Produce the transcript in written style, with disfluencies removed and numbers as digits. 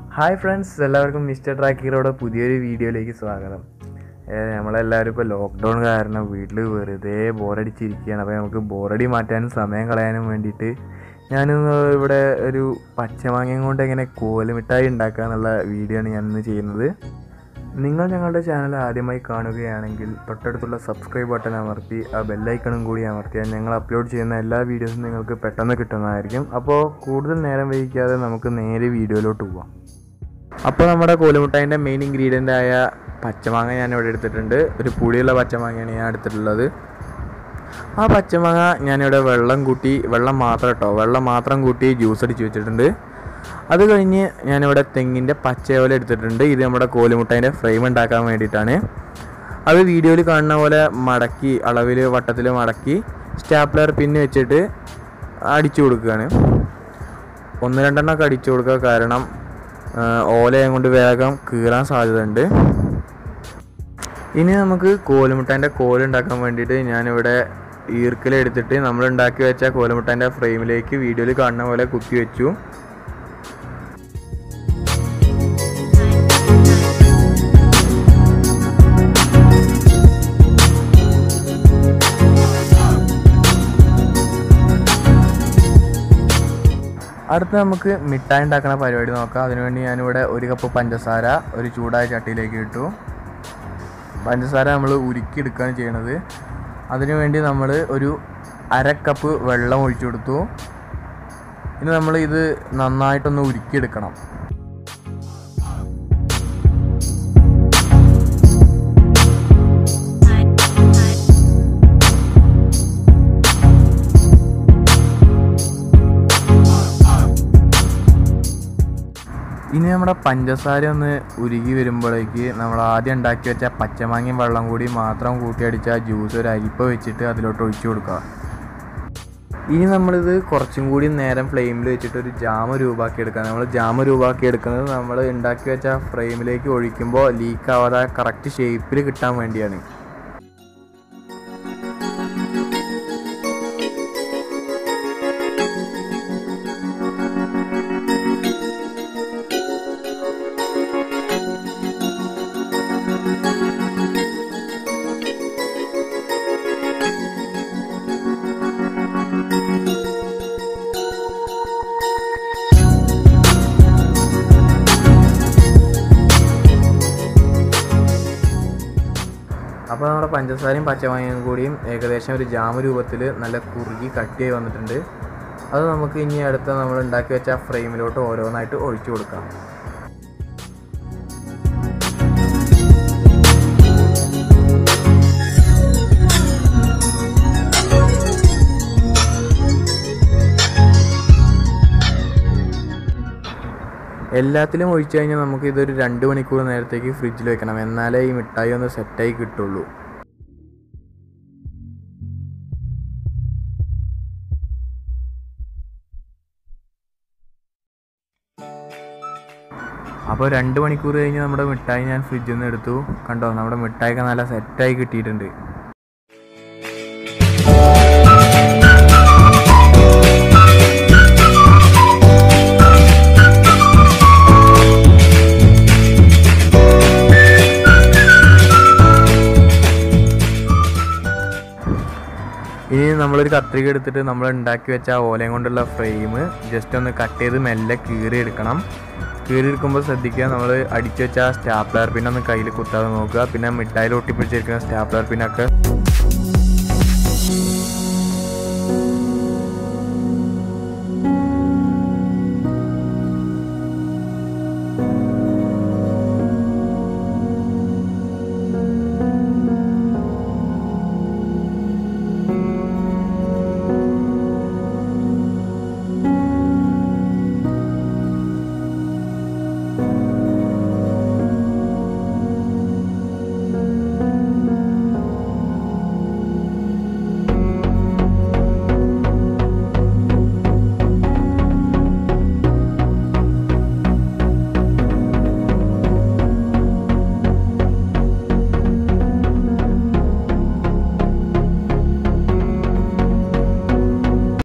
Hi friends, എല്ലാവർക്കും mister ട്രാക്കിയറുടെ പുതിയൊരു വീഡിയോയിലേക്ക് സ്വാഗതം. നമ്മളെല്ലാവരും ഇപ്പോൾ ലോക്ക്ഡൗൺ കാരണം വീട്ടിൽ വെറുതെ ബോറടിച്ചിരിക്കുകയാണ്. അപ്പോൾ നമുക്ക് ബോറടി മാറ്റാനും സമയം കളയാനും വേണ്ടിയിട്ട് ഞാനിന്ന് ഇവിടെ ഒരു പച്ചമാങ്ങയും കൊണ്ട് എങ്ങനെ കോലുമിഠായി ഉണ്ടാക്കുക എന്നുള്ള വീഡിയോ ആണ് ഞാനിന്ന് ചെയ്യുന്നത്. നിങ്ങൾ ഞങ്ങളുടെ ചാനൽ ആദ്യമായി കാണുകയാണെങ്കിൽ തൊട്ടടുത്തുള്ള സബ്സ്ക്രൈബ് ബട്ടൺ അമർത്തി ആ ബെല്ലൈക്കണും കൂടി അമർത്തിയാൽ ഞങ്ങൾ അപ്ലോഡ് ചെയ്യുന്ന എല്ലാ വീഡിയോസും നിങ്ങൾക്ക് പെട്ടെന്ന് കിട്ടുന്നതായിരിക്കും. അപ്പോൾ കൂടുതൽ നേരം വൈകിക്കാതെ നമുക്ക് നേരെ വീഡിയോയിലോട്ട് പോവാം. അപ്പോൾ നമ്മുടെ കോലുമിഠായിൻ്റെ മെയിൻ ഇൻഗ്രീഡിയൻ്റ് ആയ പച്ചമാങ്ങ ഞാനിവിടെ എടുത്തിട്ടുണ്ട്. ഒരു പുളിയുള്ള പച്ചമാങ്ങയാണ് ഞാൻ എടുത്തിട്ടുള്ളത്. ആ പച്ചമാങ്ങ ഞാനിവിടെ വെള്ളം മാത്രം കൂട്ടി ജ്യൂസ് അടിച്ച് വെച്ചിട്ടുണ്ട്. അത് കഴിഞ്ഞ് ഞാനിവിടെ തെങ്ങിൻ്റെ പച്ചയോല എടുത്തിട്ടുണ്ട്. ഇത് നമ്മുടെ കോലുമിഠായിൻ്റെ ഫ്രെയിം ഉണ്ടാക്കാൻ വേണ്ടിയിട്ടാണ്. അത് വീഡിയോയിൽ കാണുന്ന പോലെ മടക്കി അളവിൽ വട്ടത്തിൽ മടക്കി സ്റ്റാപ്ലർ പിന്ന് വെച്ചിട്ട് അടിച്ചു കൊടുക്കുകയാണ്. 1-2 എണ്ണമൊക്കെ അടിച്ചു കൊടുക്കുക, കാരണം ഓലയും കൊണ്ട് വേഗം കീറാൻ സാധ്യതയുണ്ട്. ഇനി നമുക്ക് കോലുമിഠായിൻ്റെ കോലുണ്ടാക്കാൻ വേണ്ടിയിട്ട് ഞാനിവിടെ ഈർക്കലെടുത്തിട്ട് നമ്മൾ ഉണ്ടാക്കി വെച്ച കോലുമിഠായിൻ്റെ ഫ്രെയിമിലേക്ക് വീഡിയോയിൽ കാണുന്ന പോലെ കുത്തി വെച്ചു. അടുത്ത് നമുക്ക് മിഠായി ഉണ്ടാക്കുന്ന പരിപാടി നോക്കാം. അതിനുവേണ്ടി ഞാനിവിടെ 1 കപ്പ് പഞ്ചസാര ഒരു ചൂടായ ചട്ടിയിലേക്ക് ഇട്ടു. പഞ്ചസാര നമ്മൾ ഉരുക്കിയെടുക്കുകയാണ് ചെയ്യണത്. അതിനുവേണ്ടി നമ്മൾ ഒരു 1/2 കപ്പ് വെള്ളം ഒഴിച്ചു കൊടുത്തു. ഇനി നമ്മൾ ഇത് നന്നായിട്ടൊന്ന് ഉരുക്കിയെടുക്കണം. ഇനി നമ്മുടെ പഞ്ചസാര ഒന്ന് ഉരുകി വരുമ്പോഴേക്ക് നമ്മൾ ആദ്യം ഉണ്ടാക്കി വെച്ച പച്ചമാങ്ങയും വെള്ളം കൂടി മാത്രം കൂട്ടിയടിച്ച ജ്യൂസ് ഒരു അരിപ്പ വെച്ചിട്ട് അതിലോട്ട് ഒഴിച്ചു കൊടുക്കുക. ഇനി നമ്മളിത് കുറച്ചും കൂടി നേരം ഫ്ലെയിമിൽ വെച്ചിട്ട് ഒരു ജാമ രൂപമാക്കി എടുക്കുക. നമ്മൾ ജാമ രൂപമാക്കി എടുക്കുന്നത് നമ്മൾ ഉണ്ടാക്കി വെച്ച ഫ്രെയിമിലേക്ക് ഒഴിക്കുമ്പോൾ ലീക്ക് ആവാതെ കറക്റ്റ് ഷേപ്പിൽ കിട്ടാൻ വേണ്ടിയാണ്. അപ്പോൾ നമ്മുടെ പഞ്ചസാരയും പച്ചമാങ്ങയും കൂടിയും ഏകദേശം ഒരു ജാമ രൂപത്തിൽ നല്ല കുറുകി കട്ടിയായി വന്നിട്ടുണ്ട്. അത് നമുക്ക് ഇനി അടുത്ത നമ്മൾ ഉണ്ടാക്കി വെച്ച ഫ്രെയിമിലോട്ട് ഓരോന്നായിട്ട് ഒഴിച്ചു കൊടുക്കാം. എല്ലാത്തിലും ഒഴിച്ചു കഴിഞ്ഞാൽ നമുക്ക് ഇതൊരു 2 മണിക്കൂർ നേരത്തേക്ക് ഫ്രിഡ്ജിൽ വെക്കണം. എന്നാലേ ഈ മിഠായി ഒന്ന് സെറ്റായി കിട്ടുള്ളൂ. അപ്പോൾ 2 മണിക്കൂർ കഴിഞ്ഞ് നമ്മുടെ മിഠായി ഞാൻ ഫ്രിഡ്ജിൽ നിന്ന് എടുത്തു. കണ്ടോ, നമ്മുടെ മിഠായിയൊക്കെ നല്ല സെറ്റായി കിട്ടിയിട്ടുണ്ട്. ഇനി നമ്മളൊരു കത്രിക എടുത്തിട്ട് നമ്മൾ ഉണ്ടാക്കി വെച്ച ഓലയും കൊണ്ടുള്ള ഫ്രെയിം ജസ്റ്റ് ഒന്ന് കട്ട് ചെയ്ത് മെല്ലെ കീറിയെടുക്കണം. കീറിയെടുക്കുമ്പോൾ ശ്രദ്ധിക്കുക, നമ്മൾ അടിച്ചു വെച്ച സ്റ്റാപ്ലർ പിന്നൊന്ന് കയ്യിൽ കുത്താതെ നോക്കുക. പിന്നെ മിഠായിൽ ഒട്ടിപ്പിടിച്ചിരിക്കുന്ന സ്റ്റാപ്ലർ പിന്നൊക്കെ